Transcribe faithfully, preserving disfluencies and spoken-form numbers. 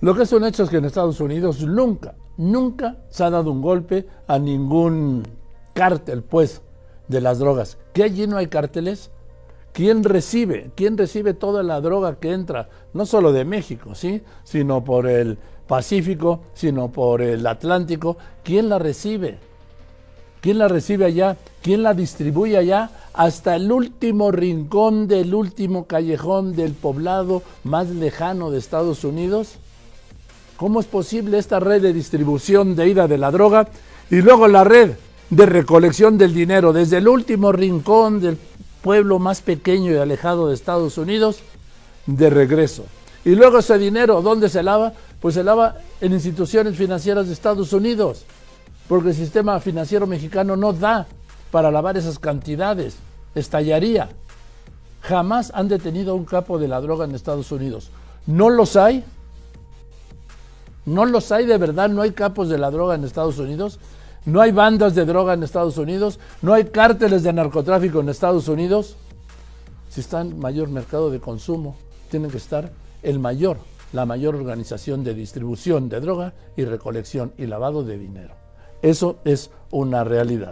Lo que es un hecho es que en Estados Unidos nunca, nunca se ha dado un golpe a ningún cártel, pues, de las drogas. ¿Que allí no hay cárteles? ¿Quién recibe? ¿Quién recibe toda la droga que entra? No solo de México, ¿sí? Sino por el Pacífico, sino por el Atlántico. ¿Quién la recibe? ¿Quién la recibe allá? ¿Quién la distribuye allá? Hasta el último rincón del último callejón del poblado más lejano de Estados Unidos. ¿Cómo es posible esta red de distribución de ida de la droga y luego la red de recolección del dinero desde el último rincón del pueblo más pequeño y alejado de Estados Unidos de regreso? Y luego ese dinero, ¿dónde se lava? Pues se lava en instituciones financieras de Estados Unidos, porque el sistema financiero mexicano no da para lavar esas cantidades, estallaría. Jamás han detenido a un capo de la droga en Estados Unidos. ¿No los hay? ¿No los hay de verdad? ¿No hay capos de la droga en Estados Unidos? ¿No hay bandas de droga en Estados Unidos? ¿No hay cárteles de narcotráfico en Estados Unidos? Si está en mayor mercado de consumo, tiene que estar el mayor, la mayor organización de distribución de droga y recolección y lavado de dinero. Eso es una realidad.